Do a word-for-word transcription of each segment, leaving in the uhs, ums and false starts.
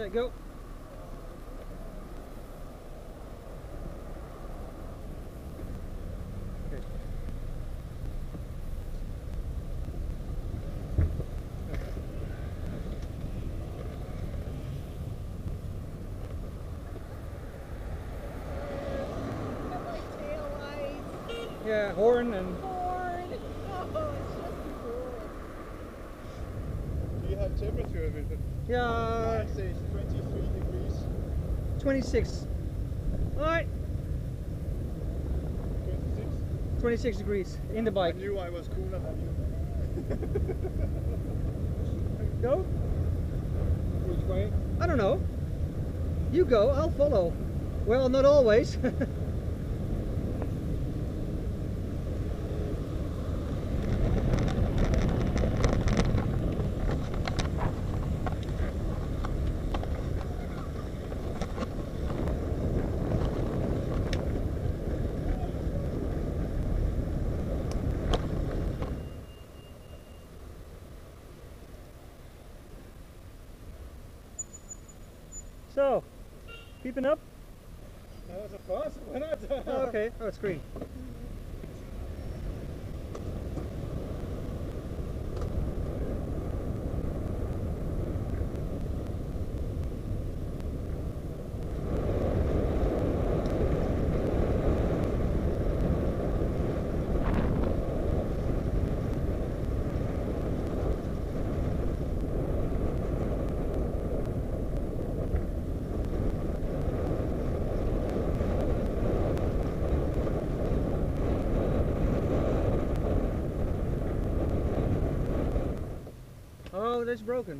Okay, go. Okay. Yeah, horn and Horn. Oh, it's just cool. Do you have temperature with it? yeah, Mine says twenty-three degrees. twenty-six. All right, twenty-six? twenty-six degrees in the I bike. knew I was cooler than you. Go. Which way? I don't know. You go, I'll follow. Well, not always. So, keeping up? That was a fast one. Oh, okay, oh, it's green. Oh, that's broken.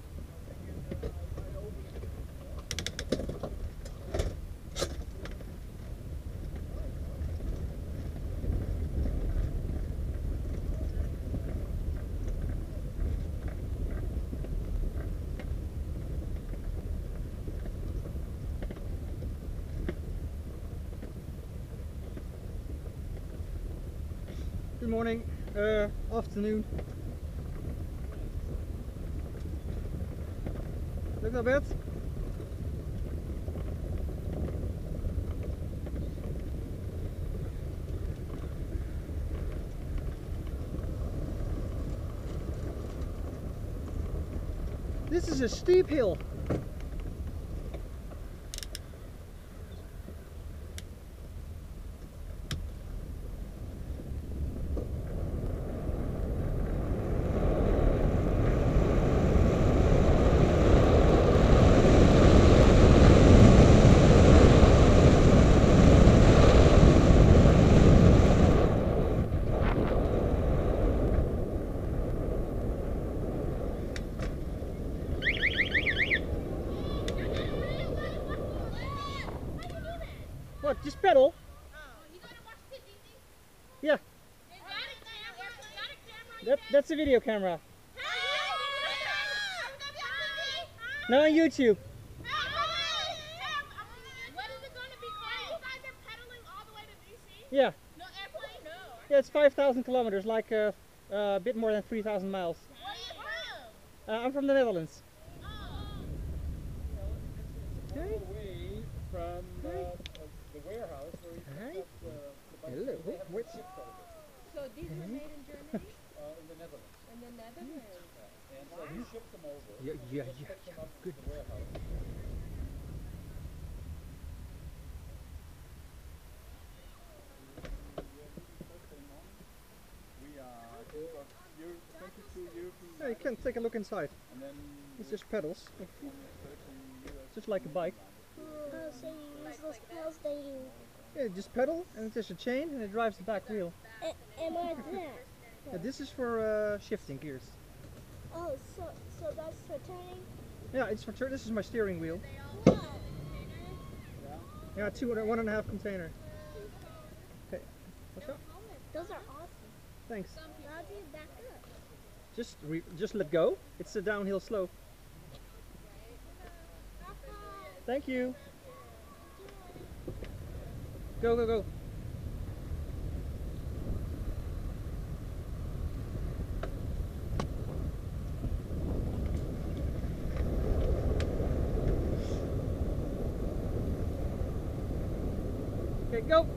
Good morning, uh, afternoon. Look a bit. This is a steep hill. What, just pedal? Yeah, that, that's a video camera. No, on YouTube. Yeah. No airplane? No. Yeah, it's five thousand kilometers, like uh, uh, a bit more than three thousand miles. Where are you from? Uh, I'm from the Netherlands. Oh. It's Okay. away from uh, uh, the warehouse where you Hi. picked up the, the bike. Hello. They have Wait. it shipped over So these were made in Germany? uh, in the Netherlands. In the Netherlands? Yeah. And so we shipped them over. Yeah, yeah, Just yeah, picked them yeah, up good. to the warehouse. We are Euro- twenty-two European Yeah, you can take a look inside. and then It's just pedals, thirteen U S. just like a bike. Oh, so you use those pedals, then you. Yeah, just pedal, and it's just a chain, and it drives the back wheel. And, and what's that? Yeah, this is for uh, shifting gears. Oh, so so that's for turning. Yeah, it's for tur- this is my steering wheel. Wow. Yeah, two one and a half container. Okay, what's up? Those are awesome. Thanks. How do you back up? Just re- just let go. It's a downhill slope. Thank you. Go go go. Okay, go.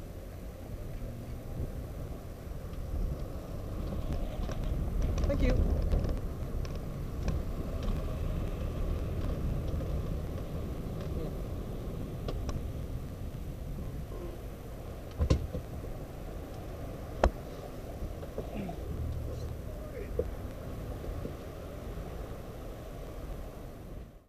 Thank you.